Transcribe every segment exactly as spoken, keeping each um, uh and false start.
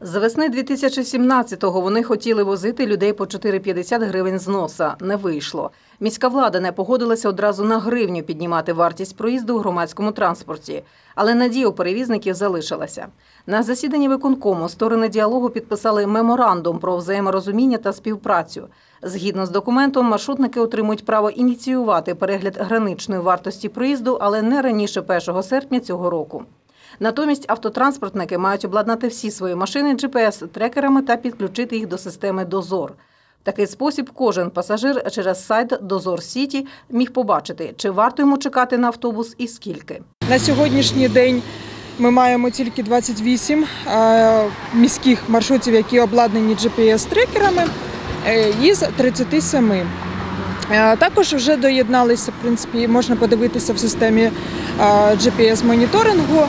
З весни дві тисячі сімнадцятого вони хотіли возити людей по чотири п'ятдесят гривень з носа. Не вийшло. Міська влада не погодилася одразу на гривню піднімати вартість проїзду у громадському транспорті. Але надія у перевізників залишилася. На засіданні виконкому сторони діалогу підписали меморандум про взаєморозуміння та співпрацю. Згідно з документом, маршрутники отримують право ініціювати перегляд граничної вартості проїзду, але не раніше першого серпня цього року. Натомість автотранспортники мають обладнати всі свої машини джі пі ес-трекерами та підключити їх до системи «Дозор». В такий спосіб кожен пасажир через сайт «Дозор Сіті» міг побачити, чи варто йому чекати на автобус і скільки. На сьогоднішній день ми маємо тільки двадцять вісім міських маршрутів, які обладнані джі пі ес-трекерами, із тридцяти семи. Також вже доєдналися, в принципі, можна подивитися в системі джі пі ес-моніторингу,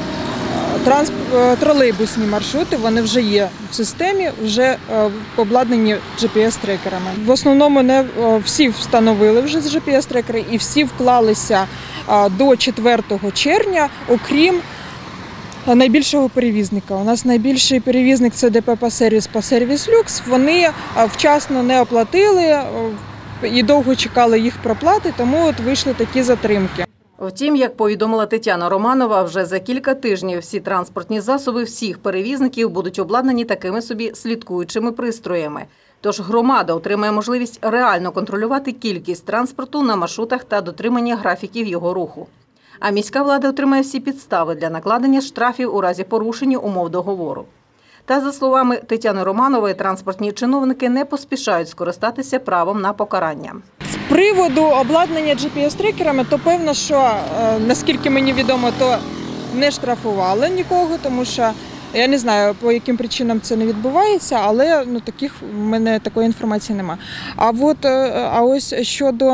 тролейбусні маршрути, вони вже є в системі, вже обладнані джі пі ес-трекерами. В основному не всі встановили вже джі пі ес-трекери і всі вклалися до четвертого червня, окрім найбільшого перевізника. У нас найбільший перевізник – це де пе «Пасервіс» «Пасервіс Люкс». Вони вчасно не оплатили і довго чекали їх проплати, тому от вийшли такі затримки. Втім, як повідомила Тетяна Романова, вже за кілька тижнів всі транспортні засоби всіх перевізників будуть обладнані такими собі слідкуючими пристроями. Тож громада отримає можливість реально контролювати кількість транспорту на маршрутах та дотримання графіків його руху. А міська влада отримає всі підстави для накладення штрафів у разі порушення умов договору. Та, за словами Тетяни Романової, транспортні чиновники не поспішають скористатися правом на покарання. З приводу обладнання джі пі ес-трекерами, то певно, що, наскільки мені відомо, то не штрафували нікого, тому що я не знаю, по яким причинам це не відбувається, але ну, таких, в мене такої інформації немає. А, от, а ось щодо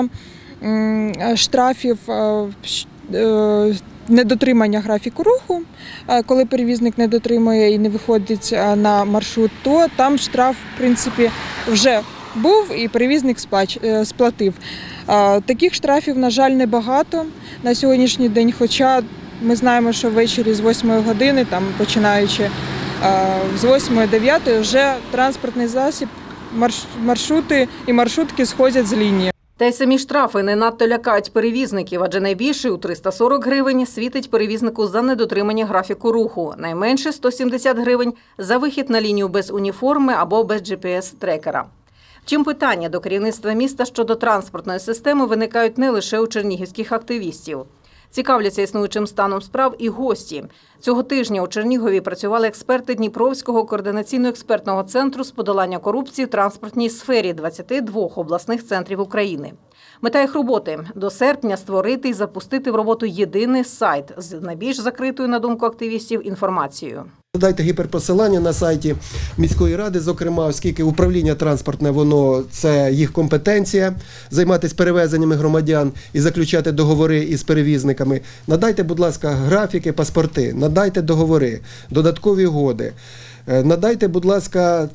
штрафів, недотримання графіку руху, коли перевізник не дотримує і не виходить на маршрут, то там штраф, в принципі, вже був і перевізник сплатив. Таких штрафів, на жаль, небагато на сьогоднішній день, хоча ми знаємо, що ввечері з восьмої години, там, починаючи з восьмої-дев'ятої, вже транспортний засіб, маршрути і маршрутки сходять з лінії. Та й самі штрафи не надто лякають перевізників, адже найбільший у триста сорок гривень світить перевізнику за недотримання графіку руху, найменше – сто сімдесят гривень за вихід на лінію без уніформи або без джі пі ес-трекера. Втім, питання до керівництва міста щодо транспортної системи виникають не лише у чернігівських активістів. Цікавляться існуючим станом справ і гості. Цього тижня у Чернігові працювали експерти Дніпровського координаційно-експертного центру з подолання корупції в транспортній сфері двадцяти двох обласних центрів України. Мета їх роботи – до серпня створити і запустити в роботу єдиний сайт з найбільш закритою, на думку активістів, інформацією. Дайте гіперпосилання на сайті міської ради, зокрема, оскільки управління транспортне, воно це їх компетенція, займатися перевезеннями громадян і заключати договори із перевізниками. Надайте, будь ласка, графіки, паспорти, надайте договори, додаткові угоди. Надайте, будь ласка,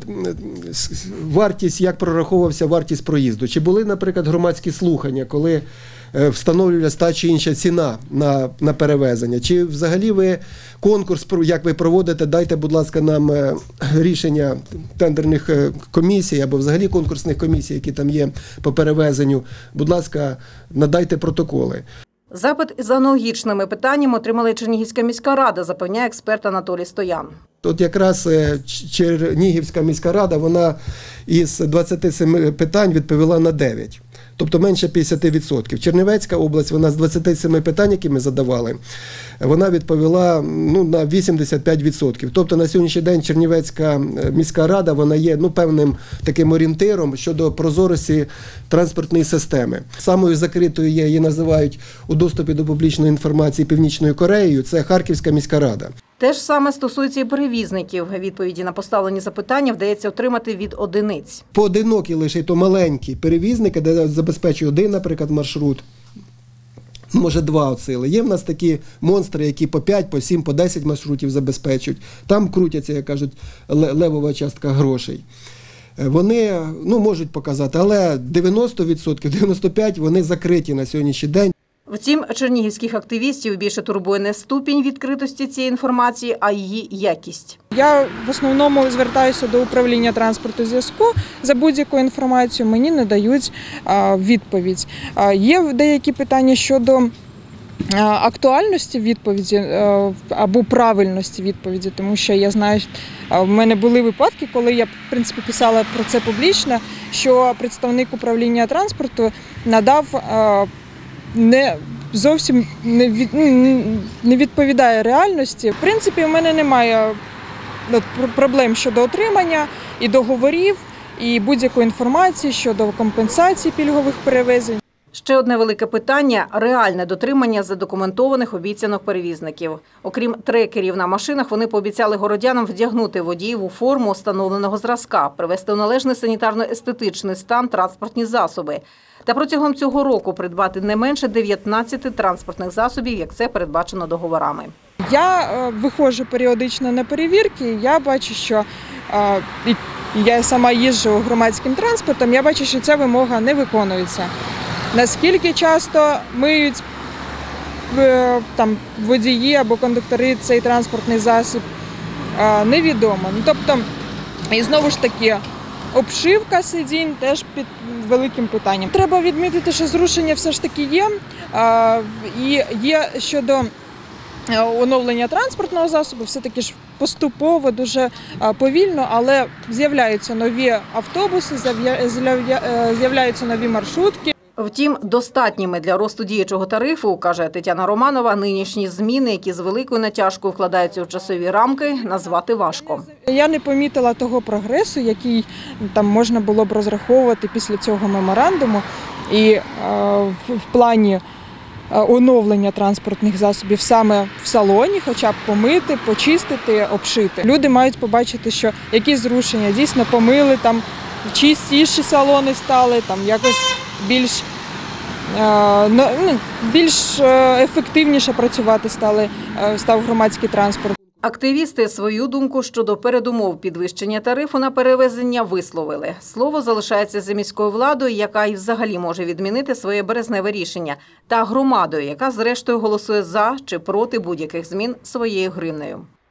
вартість, як прораховувався вартість проїзду. Чи були, наприклад, громадські слухання, коли встановлювалася та чи інша ціна на, на перевезення? Чи взагалі ви конкурс, як ви проводите, дайте, будь ласка, нам рішення тендерних комісій або взагалі конкурсних комісій, які там є по перевезенню. Будь ласка, надайте протоколи. Запит із аналогічними питаннями отримала і Чернігівська міська рада, запевняє експерт Анатолій Стоян. От якраз Чернігівська міська рада, вона із двадцяти семи питань відповіла на дев'ять. Тобто менше п'ятдесят відсотків. Чернівецька область, вона з двадцяти семи питань, які ми задавали, вона відповіла ну, на вісімдесят п'ять відсотків. Тобто на сьогоднішній день Чернівецька міська рада, вона є ну, певним таким орієнтиром щодо прозорості транспортної системи. Самою закритою є, її називають у доступі до публічної інформації Північною Кореєю, це Харківська міська рада. Те ж саме стосується і перевізників. Відповіді на поставлені запитання вдається отримати від одиниць. Поодинокі лише, то маленькі перевізники, де забезпечує один, наприклад, маршрут, може два оцили. Є в нас такі монстри, які по п'ять, по сім, по десять маршрутів забезпечують. Там крутяться, як кажуть, левова частка грошей. Вони ну, можуть показати, але дев'яносто відсотків, дев'яносто п'ять відсотків вони закриті на сьогоднішній день. Втім, чернігівських активістів більше турбує не ступінь відкритості цієї інформації, а її якість. Я в основному звертаюся до управління транспорту зв'язку за будь-яку інформацію, мені не дають а, відповідь. А, є деякі питання щодо а, актуальності відповіді а, або правильності відповіді, тому що я знаю, а, в мене були випадки, коли я, в принципі, писала про це публічно, що представник управління транспорту надав а, не зовсім не, від, не відповідає реальності. В принципі, у мене немає проблем щодо отримання і договорів, і будь-якої інформації щодо компенсації пільгових перевезень. Ще одне велике питання – реальне дотримання задокументованих обіцянок перевізників. Окрім трекерів на машинах, вони пообіцяли городянам вдягнути водіїв у форму встановленого зразка, привести у належний санітарно-естетичний стан транспортні засоби. Та протягом цього року придбати не менше дев'ятнадцяти транспортних засобів, як це передбачено договорами. Я е, виходжу періодично на перевірки, я бачу, що е, і я сама їжджу громадським транспортом, я бачу, що ця вимога не виконується. Наскільки часто миють е, там, водії або кондуктори цей транспортний засіб, е, невідомо. Ну, тобто, і знову ж таки, обшивка сидінь теж під великим питанням. Треба відмітити, що зрушення все ж таки є, е, і є щодо оновлення транспортного засобу, все-таки ж поступово, дуже повільно, але з'являються нові автобуси, з'являються нові маршрутки. Втім, достатніми для росту діючого тарифу, каже Тетяна Романова, нинішні зміни, які з великою натяжкою вкладаються у часові рамки, назвати важко. Я не помітила того прогресу, який там можна було б розраховувати після цього меморандуму. І е, в, в плані оновлення транспортних засобів саме в салоні, хоча б помити, почистити, обшити. Люди мають побачити, що якісь зрушення дійсно помили, там чистіші салони стали, там якось більш, ну, більш ефективніше працювати стали, став громадський транспорт. Активісти свою думку щодо передумов підвищення тарифу на перевезення висловили. Слово залишається за міською владою, яка і взагалі може відмінити своє березневе рішення, та громадою, яка зрештою голосує за чи проти будь-яких змін своєю гривнею.